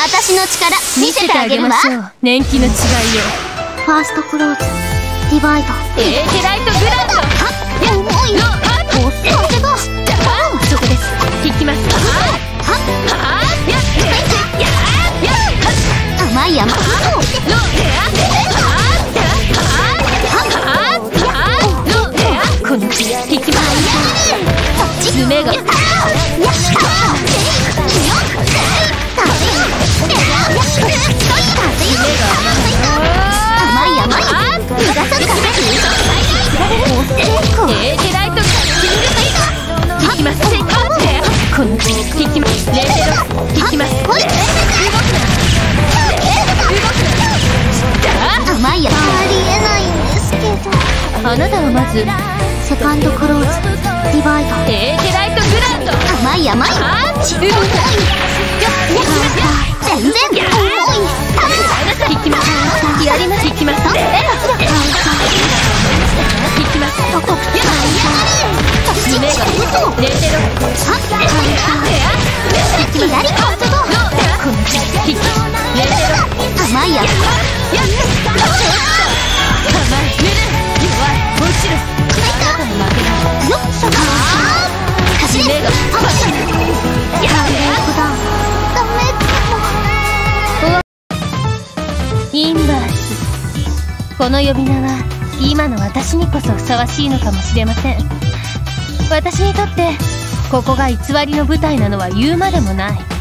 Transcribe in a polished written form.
私の力見せてあげるわ。 年季の違いを。 ファーストクローズディバイドエーテライトグランド。 重い風がそこです。引きます。 甘い甘いこの引きます爪が甘い甘い逃がさずエーテライト引きますこの引きますレーテロ引きます甘いやありえないんですけど。 あなたはまずセカンドクローズディバイドエーテライトグランド。 甘い甘い全然重い引きますやります引きます引きます爪がレーテロ左カウントドこの引きレーテロ甘いやインバース。この呼び名は今の私にこそふさわしいのかもしれません。私にとってここが偽りの舞台なのは言うまでもない。